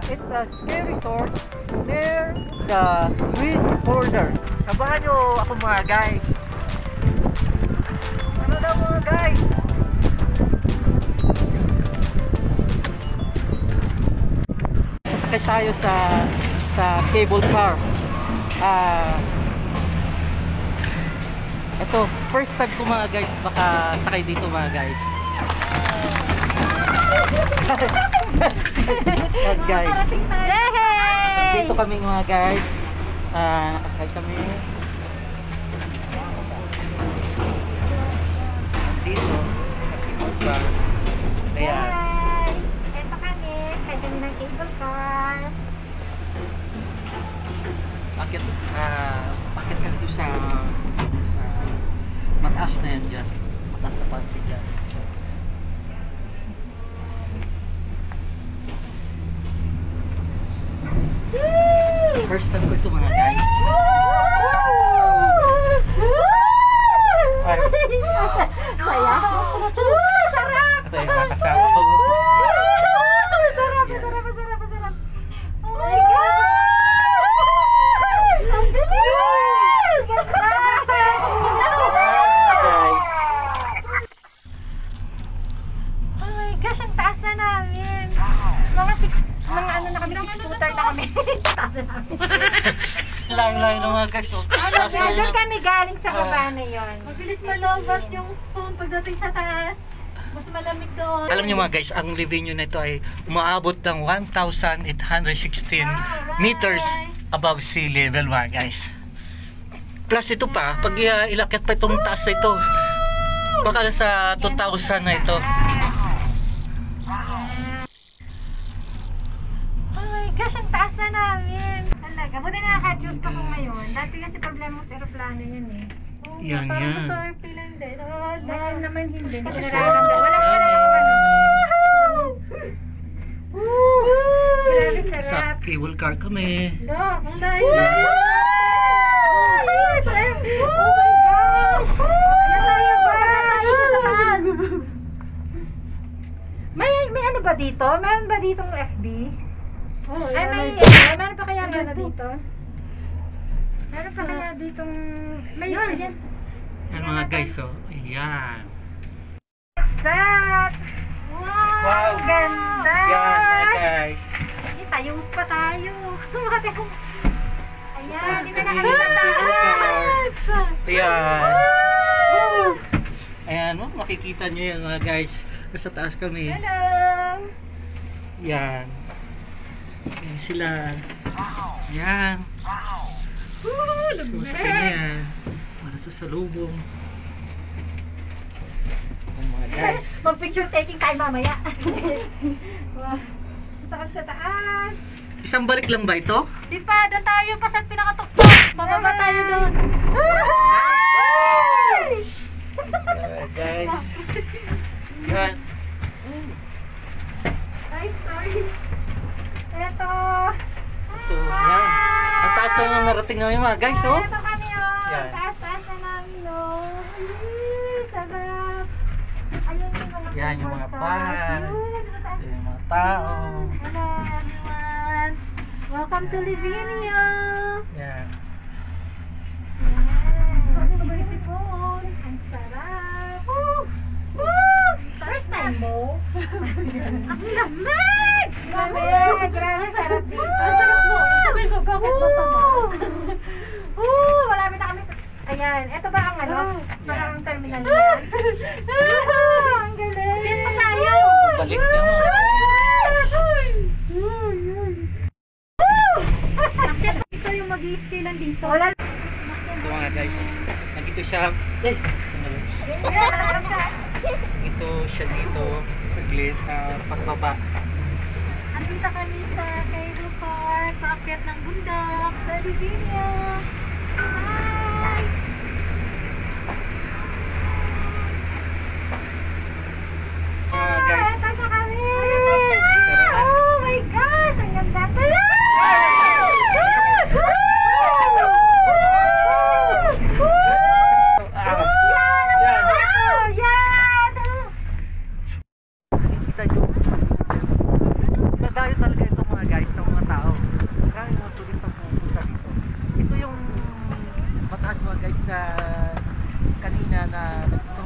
It's a ski resort near the Swiss border. Sabahan nyo ako mga guys. Ano daw mga guys? Sasakay tayo sa cable car. Ito, first time ko mga guys makasakay dito mga guys. Yan guys. Dito kami mga guys. Nakasakay kami. Dito sa cable car. Ayan. Ito kami, sakay kami ng cable car. Bakit ka dito sa mataas na yan dyan. Mataas na parte dyan. First time ko ito mga guys. Ay. Saya. Sarap. Ito yung mga kasama ko. Sarap, masarap, masarap, masarap. Oh my God! Ang bilis! Guys. Oh my gosh, ang taas na namin. Mga ano na kami, 6-footer na kami. Taas na namin. Layo-layo ng mga guys. Diyan kami galing sa baba na yun. Mabilis malobat yung phone pagdating sa taas. Mas malamig doon. Alam niyo mga guys, ang Livigno na ito ay umaabot ng 1,816 meters above sea level mga guys. Plus ito pa, pag ilakyat pa itong taas na ito, baka sa 2,000 na ito. Oh my gosh, ang taas na namin. Talaga, buti nakaka-adjust ako ngayon. Dati kasi problema sa aeroplano yun eh. Yan, Parang yan. surfy lang din. Ngayon naman hindi. Basta Nararamdaman. Wala ka na yung ano. Grabe Sa sarap. cable car kami. Ang layo. Yes! Oh my gosh! Ano tayo ba? Tayo sa taas. May ano ba dito? Meron ba ditong FB? Oh, Ay, meron pa kaya ano dito? Meron pa kaya ditong... May yan. Yan mga guys, oh. Ayan. That! Wow! Ang ganda! Yan mga guys. Tayo pa tayo. Ayan, dito na kami Cable sa taas. car. Ayan. Ayan, oh, makikita nyo yan mga guys. Nasa taas kami. Hello. Yan. Ayan sila. Yan. Sumasakay na yan. Para sa salubong. Ayan mga guys. Mag-picture taking tayo mamaya. Punta kami sa taas. Isang balik lang ba ito? Di pa, doon tayo pa sa pinakatuktok. Bababa tayo doon. Ayan guys. Yan. Ay, sorry. Eto. So, yan. Ang taas na yung narating namin mga guys, oh. Eto kami, oh. Yan. Taas-taas na namin, oh. Sarap. Ayun yung mga Yan yung mga taas. pan. Yun, mataas. Ayan yung mga tao. Hello everyone. Welcome to Livigno. Yan. Bakit ba yung sipon? Ang sarap. First time mo? Ang lamig! Grabe, sarap dito. Ang sarap mo. Sabihin ko, bakit masama? Malapit na kami sa... Ayan, ito ba ang ano? Parang ang terminal niya. Ang galing. Pin pa tayo. Balik na mga guys. Ito yung mag-i-ski lang dito. Wala. Ito mga guys. Nandito siya. Ito siya dito. Saglit sa pagbaba. Andito kami sa cable car, paakyat ng bundok sa Livigno. Hi! Mga guys. Ito na kami. Sarap. Oh my gosh, ang ganda. Sarap! Kita nyo. Nadayo talaga ito mga guys sa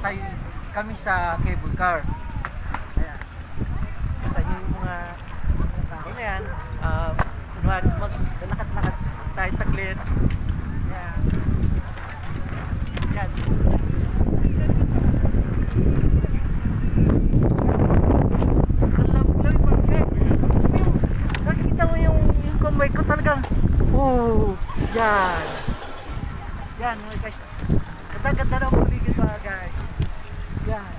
tayo kami sa cable car. Ayan. Kita nyo yung mga tao na yan. Kunwari, maglakad-lakad tayo saglit. Ayan. Yan. Lamig mga guys. Nakikita mo yung kamay ko talagang yan. Yan mga guys. Ganda-ganda na ang paligid mga guys. Yan.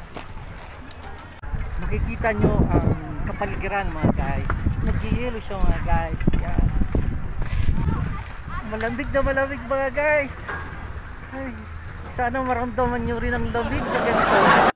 Makikita nyo ang kapaligiran mga guys. Nag-yelo siya mga guys. Yan. Malamig na malamig mga guys. Ay, sana maramdaman nyo rin ang lamig na ganito.